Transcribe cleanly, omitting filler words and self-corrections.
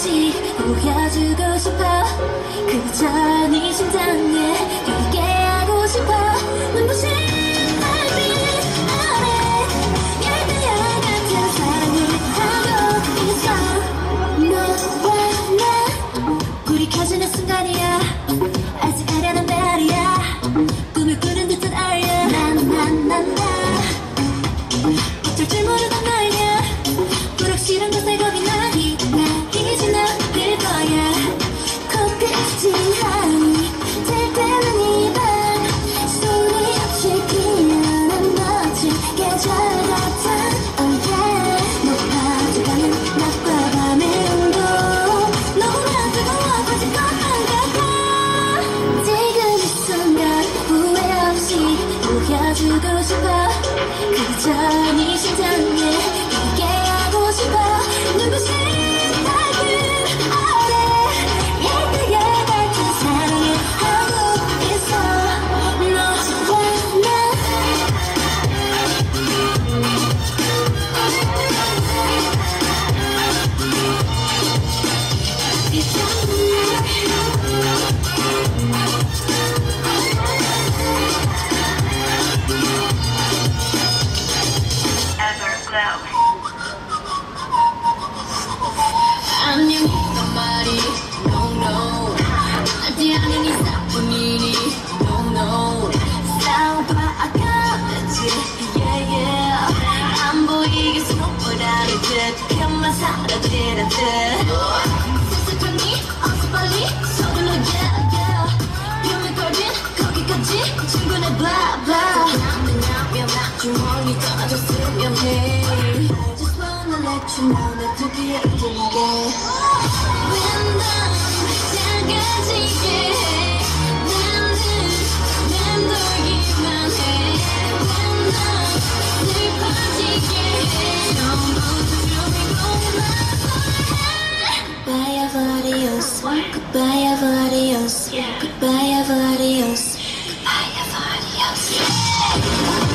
없이 보여주고 싶어. 그저 네 심장에 뛰게 하고 싶어. 눈부신 달빛 아래 열대야 같은 사랑을 하고 있어. 너와 나 불이 켜지는 순간이야. 아직 아련한 별이야. 꿈을 꾸는 듯한 알야. 난난난나 어쩔 줄 모르던 너야. 불확실한 것에 겁이 나니 나 이제 너일 거야. 코끝이 하니 될 때는 이 밤 소리 없이 피어난 멋진 계절 같아. Oh yeah. 높아져가는 낮과 밤의 온도 너무나 뜨거워진 것만 같아. 지금 이 순간 후회 없이 보여주고 싶어. 그저 네 심장에 뛰게 하고 싶어. 눈부신 달빛 아래 열대야 같은 사랑을 하고 있어. 너와 나 안녕이란 말이 no no 나지 않은 이상뿐이니 no no 싸워봐 아까웠지 yeah yeah 안 보이게 숨어버리는 듯 그만 사라지는 듯 슬슬하니 어서 빨리 서둘러 yeah yeah 벽을 걸린 거기까지 충분해 blah blah 남면 나 주머니 떨어졌으면 해 I just wanna let you know 내 두 귀에 들리게 왠 작아지게 해 나는 맴돌기만 해 왠 슬퍼지게 해 처음부터 준비고 Goodbye adios Goodbye adios Goodbye adios Goodbye adios